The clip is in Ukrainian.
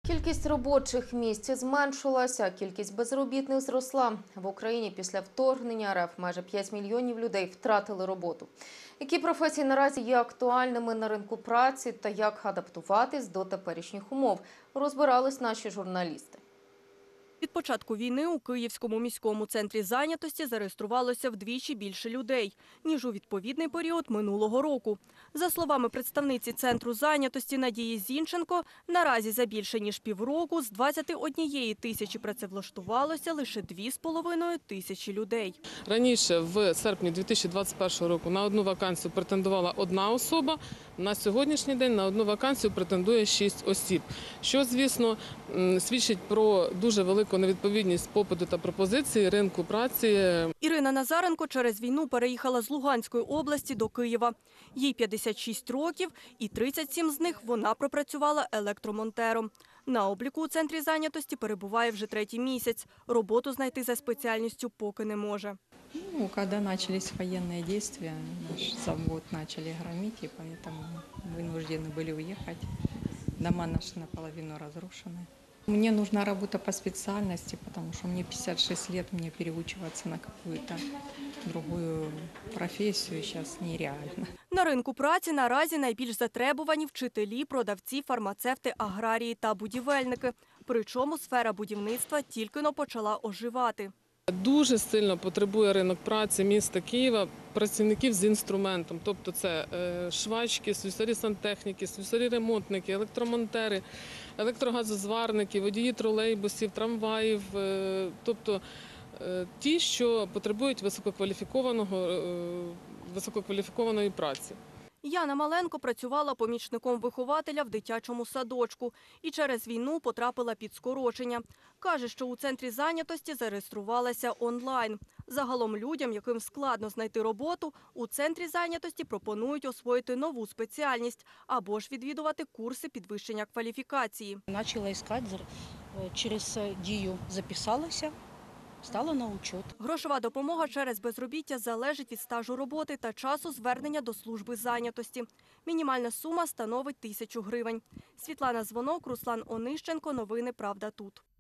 Кількість робочих місць зменшилася, а кількість безробітних зросла. В Україні після вторгнення РФ майже 5 мільйонів людей втратили роботу. Які професії наразі є актуальними на ринку праці та як адаптуватись до теперішніх умов, розбирались наші журналісти. Від початку війни у Київському міському центрі зайнятості зареєструвалося вдвічі більше людей, ніж у відповідний період минулого року. За словами представниці Центру зайнятості Надії Зінченко, наразі за більше ніж півроку з 21 тисячі працевлаштувалося лише 2,5 тисячі людей. Раніше, в серпні 2021 року, на одну вакансію претендувала одна особа, на сьогоднішній день на одну вакансію претендує 6 осіб, що, звісно, свідчить про дуже велику невідповідність попиту та пропозиції ринку праці. Ірина Назаренко через війну переїхала з Луганської області до Києва. Їй 56 років і 37 з них вона пропрацювала електромонтером. На обліку у центрі зайнятості перебуває вже 3-й місяць. Роботу знайти за спеціальністю поки не може. Когда начались военные действия, наш завод начали громить, и поэтому вынуждены были уехать. Дома наши наполовину разрушены. Мне нужна работа по специальности, потому что мне 56 лет, мне переучиваться на какую-то другую профессию сейчас нереально. На ринку праці наразі найбільш затребувані вчителі, продавці, фармацевти, аграрії та будівельники. Причому сфера будівництва тільки-но почала оживати. Дуже сильно потребує ринок праці міста Києва працівників з інструментом. Тобто це швачки, слюсарі-сантехніки, слюсарі-ремонтники, електромонтери, електрогазозварники, водії тролейбусів, трамваїв. Тобто ті, що потребують висококваліфікованої праці. Яна Маленко працювала помічником вихователя в дитячому садочку і через війну потрапила під скорочення. Каже, що у центрі зайнятості зареєструвалася онлайн. Загалом людям, яким складно знайти роботу, у центрі зайнятості пропонують освоїти нову спеціальність або ж відвідувати курси підвищення кваліфікації. Почала шукати, через Дію записалася. Стала на учет. Грошова допомога через безробіття залежить від стажу роботи та часу звернення до служби зайнятості. Мінімальна сума становить 1000 гривень. Світлана Звонок, Руслан Онищенко. Новини «Правда тут».